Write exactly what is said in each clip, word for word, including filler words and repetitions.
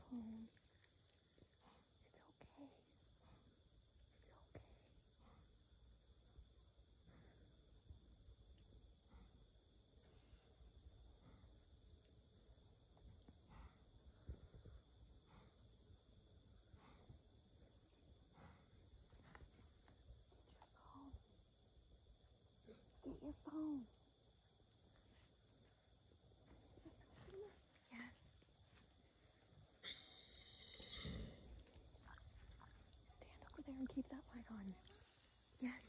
home. It's okay. It's okay. Get your phone. Yes. Stand over there and keep that light on. Yes.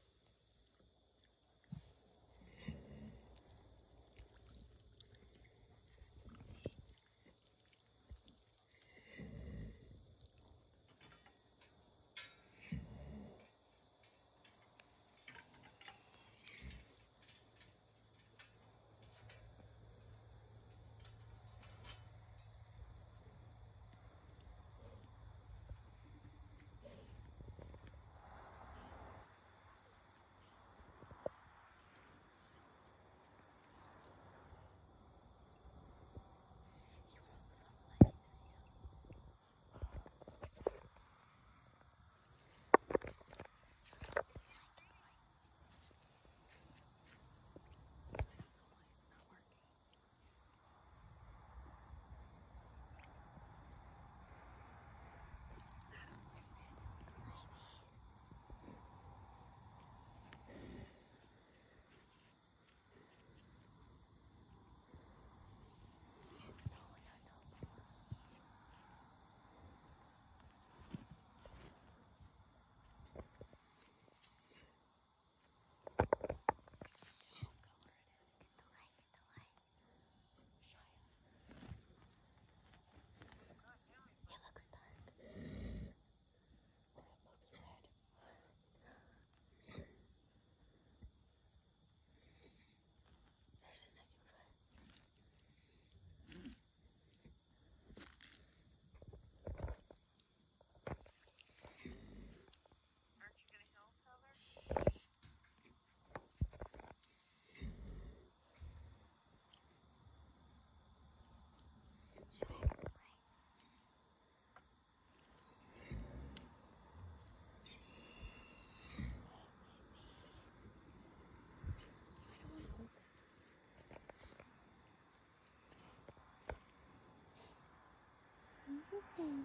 Okay.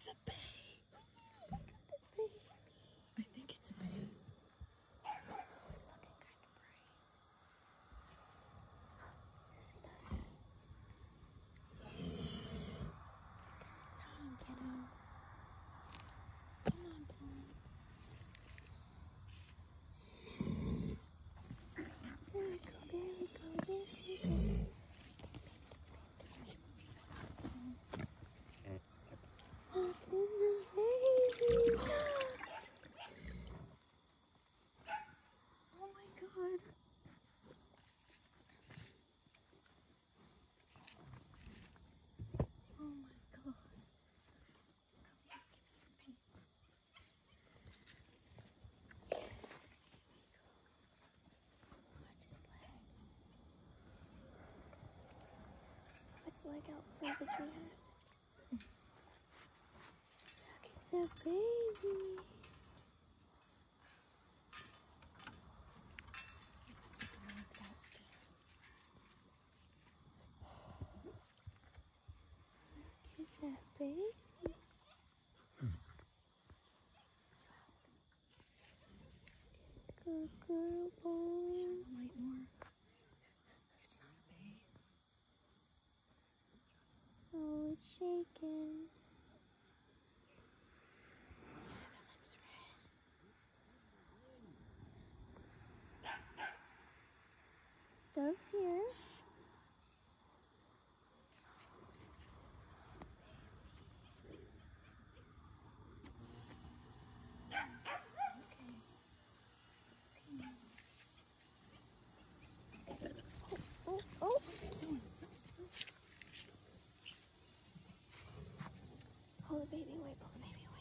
It's a babe. Look at the baby. I think it's a babe. Oh, it's looking kind of bright. Does he die? Come on, kiddo. Come on, Paul. There we go, there we go, there we go. Oh, goodness, baby. Oh my god. Oh my god. Come here, give me your face. Watch his leg. Its leg out for the dreamers. Look at the baby. Look at that baby. Good girl, boy. Shine the light more. It's not a babe. Oh, it's shaking. Yeah, that looks red. Dove's here. Oh, oh. Pull the baby away, pull the baby away.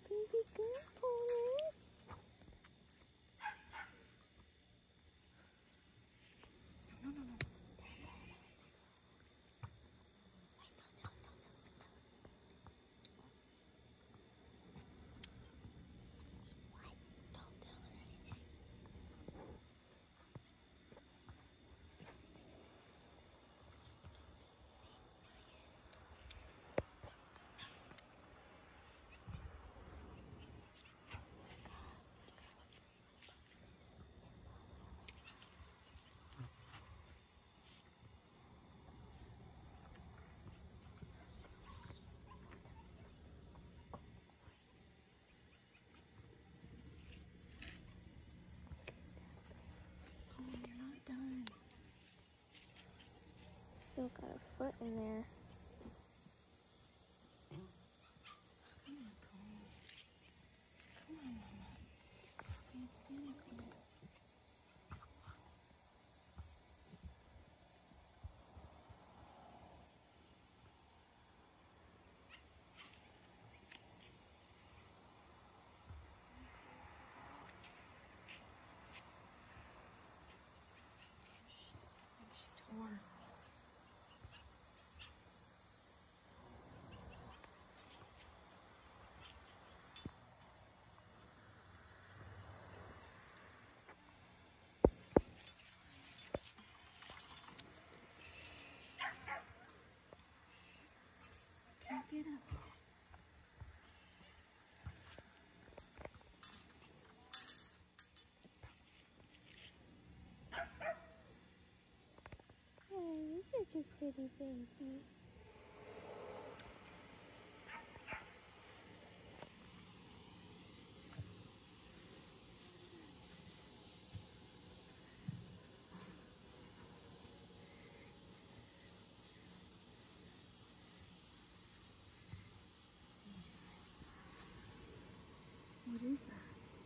Baby carport. No, no, no, no. Still got a foot in there. Come on, Cole. Come on, Mama. Can't stand it, Cole. She tore. Can't get up. Hey, you're such a pretty baby. What is that?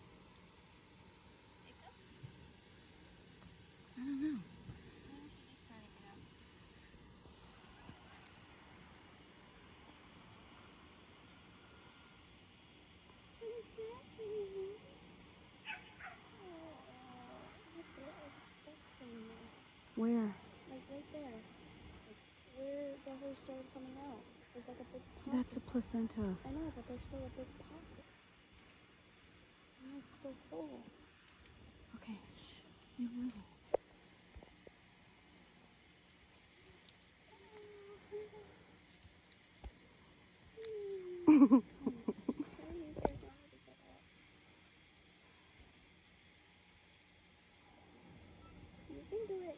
I don't know. Where? Like right there. Like where the hose started coming out. There's like a big pocket. That's a placenta. I know, but there's still a big pocket. And it's still full. Okay, shh. You will. You can do it.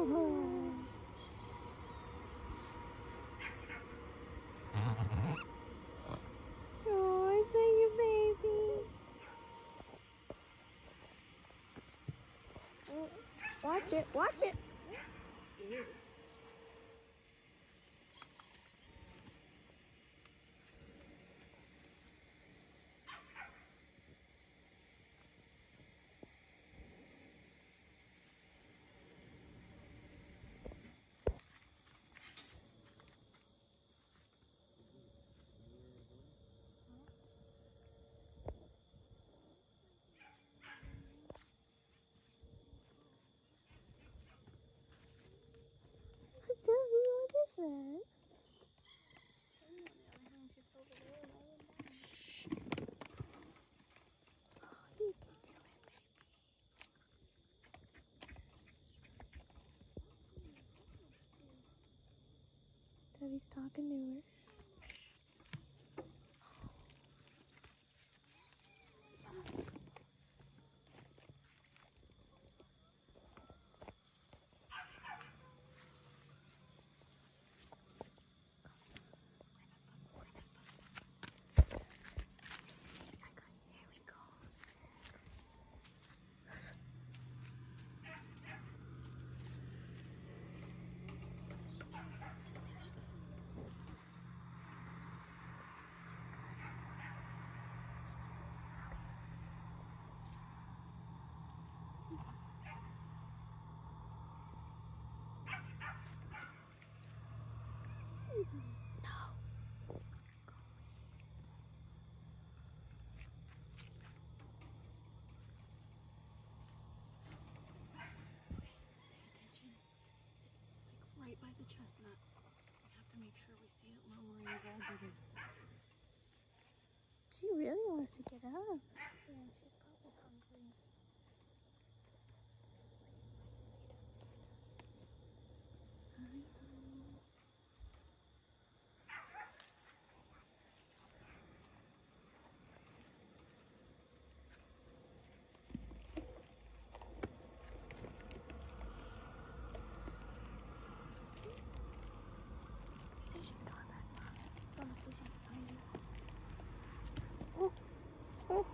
Oh, I see you, baby. Oh, watch it, watch it. Debbie, what is that? Oh, you can do it, baby. Debbie's talking to her. Right by the chestnut. We have to make sure we see it lowering gradually. She really wants to get up. Yeah, she's probably hungry. See, she's coming back. Oh, so she can find you. Oh, oh.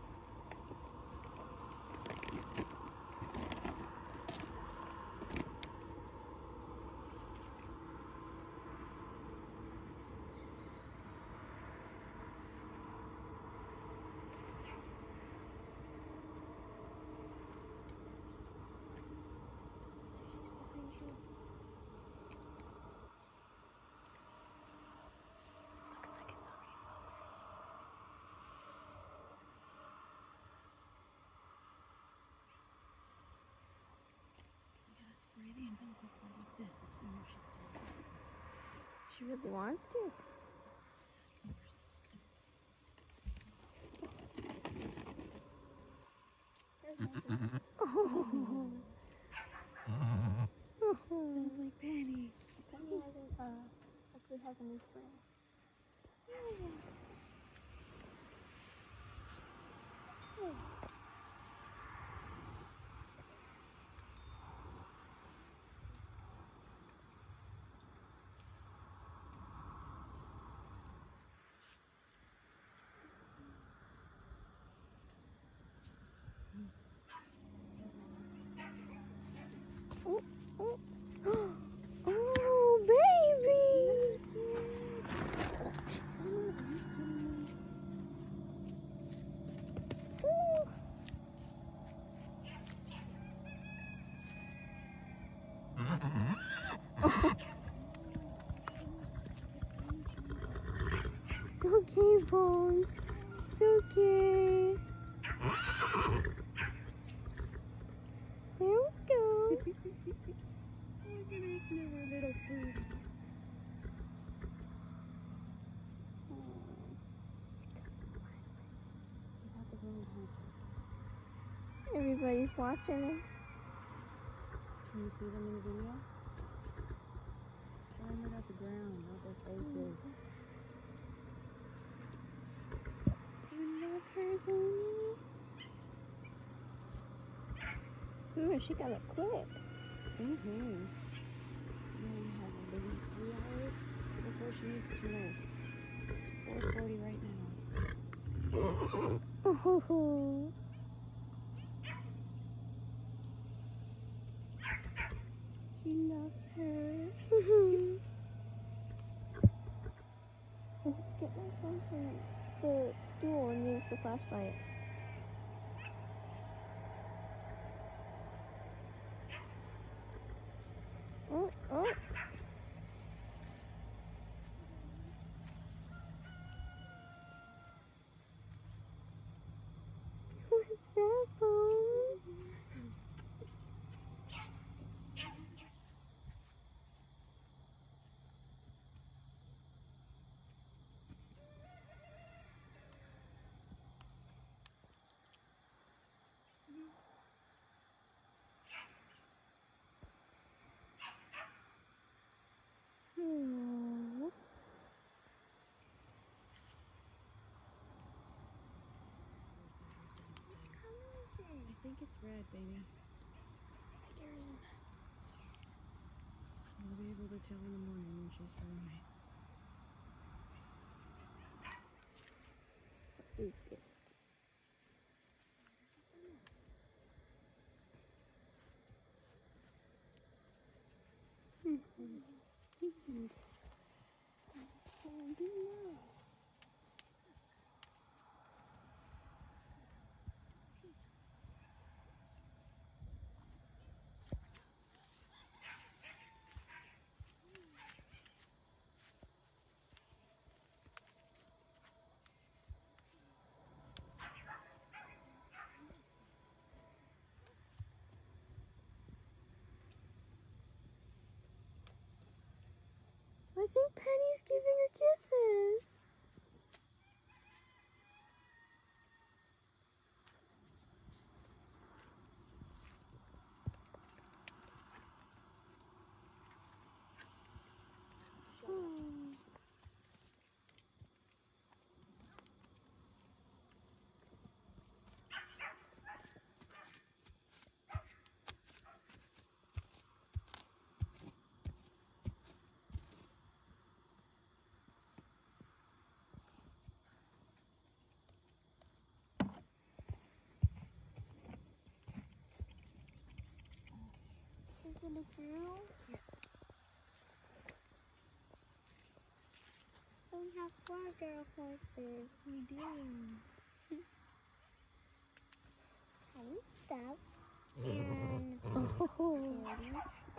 So she's behind you. Looks like it's already lower. We gotta spray the umbilical cord with this as soon as she stands up. She really wants to. There's Moses. Oh. Sounds like Penny. Penny has a, uh, likely has a new friend. What's this? Oh, oh. Oh, baby! Oh. It's okay, Bones. It's okay. There we go. Look at this little food. Everybody's watching it. Can you see them in the video? Show them at the ground, not their faces. Do you love her, Zoni? Ooh, she got it quick. Mm-hmm. She needs tunnels. It's four forty right now. Oh. She loves her. Get my phone from the stool and use the flashlight. Oh, oh. What's that, phone? Hmm. I think it's red, baby. We'll be able to tell in the morning when she's far away. What is this? Mm-hmm. Mm-hmm. Candy nice. I think Penny's giving her kisses. Hmm. Is it a girl? Yes. So we have four girl horses. We do. Honey, Stuff. And oh,